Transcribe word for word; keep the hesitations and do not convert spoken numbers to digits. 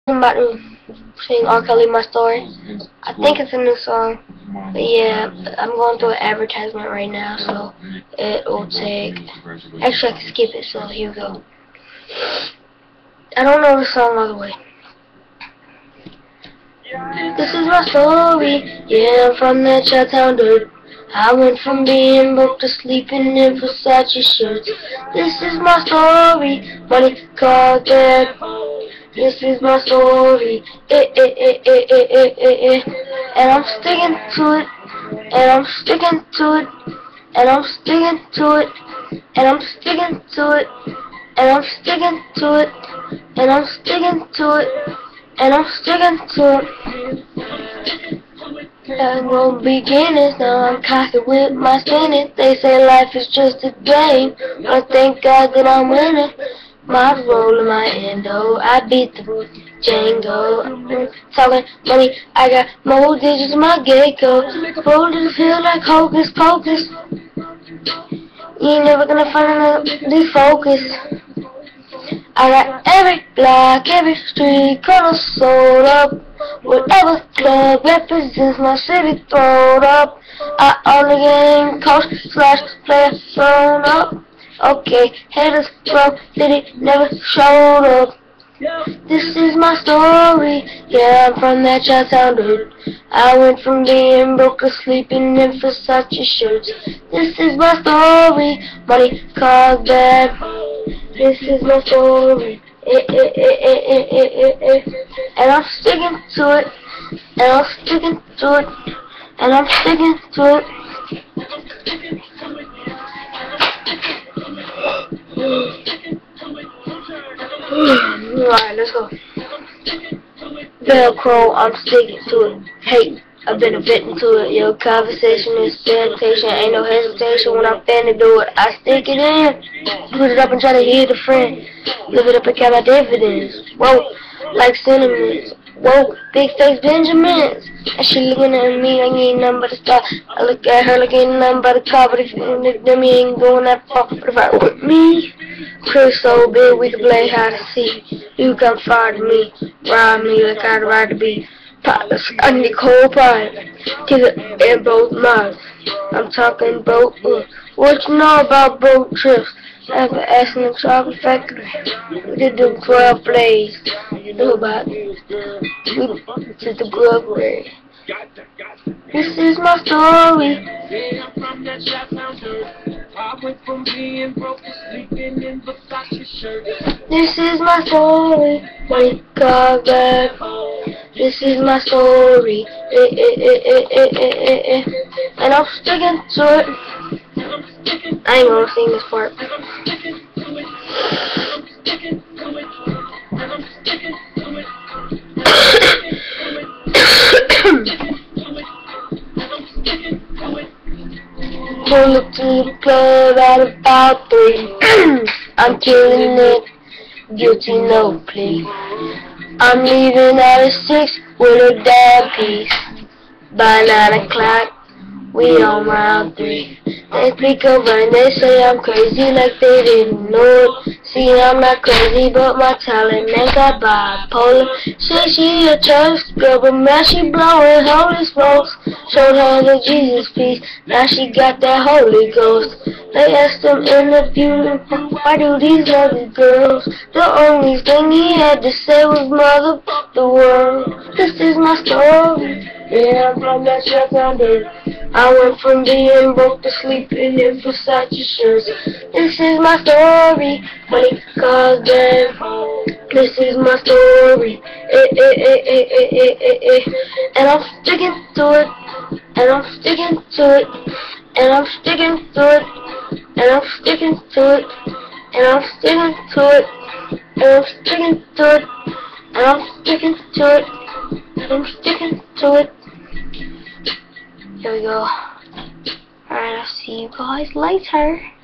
I'm about to sing R. Kelly My Story. I think it's a new song. But yeah, I'm going through an advertisement right now, so it will take... Actually, I can skip it, so here we go. I don't know the song all the way. This is my story, yeah, I'm from that Chi-Town dirt. I went from being broke to sleeping in Versace shirts. This is my story, money, car, dad. This is my story, eh, eh, eh, eh, eh, eh, eh, eh. And I'm sticking to it, and I'm sticking to it, and I'm sticking to it, and I'm sticking to it, and I'm sticking to it, and I'm sticking to it, and I'm sticking to it. I'm gonna begin it, now I'm cocky with my spinning. They say life is just a game, but thank God that I'm winning. My roll in my endo, I beat the Django. I'm talking money, I got more digits in my gecko. Rollin' feel like hocus pocus. You ain't never gonna find another defocus. I got every block, every street corner sold up. Whatever club represents my city thrown up. I own the game, coach slash player thrown up. Okay, haters from city never showed up. This is my story, yeah, I'm from that Chi-Town dirt. I went from being broke to sleeping in Versace shirts. This is my story, money, cars, bad. This is my story, eh, eh, eh, eh, eh, eh, eh, eh. And I'm sticking to it, and I'm sticking to it, and I'm sticking to it. Alright, let's go. Velcro, I'm sticking to it. Hey, I've been venting to it. Yo, conversation is sanitation. Ain't no hesitation when I'm finna do it. I stick it in, put it up and try to hit a friend. Live it up and count my dividends. Whoa, like cinnamons. Whoa, big face Benjamins. And she looking at me like ain't nothing but a star. I look at her like ain't nothing but a car. But if you me ain't going that far. But if I with me, Chris so big we can play hide and seek. You come far to me, ride me like I'd ride to be. I need cold pride, kick it in both mouths. I'm talking boat. Uh, what you know about boat trips? Ever asking the chocolate factory? We did do twelve plays. Know about it. We did the grub grade. This is my story. Yeah, I'm from that Chi-Town dirt. I went from being broke to sleeping in Versace shirts. This is my story. My car back. This is my story. Eh, eh, eh, eh, eh, eh, eh, eh. And I'm sticking to it. I ain't gonna sing this part. Pull up to the club at about three. I'm killing it. Guilty, no plea. I'm leaving at a six with a dab piece. By nine o'clock, we on round three. They speak over and they say I'm crazy like they didn't know it. See, I'm not crazy, but my talent ain't got bipolar. Say she a church girl, but now she blowing holy smokes. Showed her the Jesus piece, now she got that Holy Ghost. They asked him in the beauty, why do these lovely girls? The only thing he had to say was mother the world. This is my story, yeah, I'm from that Chi-Town dirt. I went from being broke to sleeping in Versace shirts. This is my story, money, cars, bad. This is my story, eh, eh, eh, eh, eh, eh, eh, eh. And I'm sticking to it, and I'm sticking to it, and I'm sticking to it, and I'm sticking to it, and I'm sticking to it, and I'm sticking to it, and I'm sticking to it, and I'm sticking to it. Here we go. Alright, I'll see you guys later.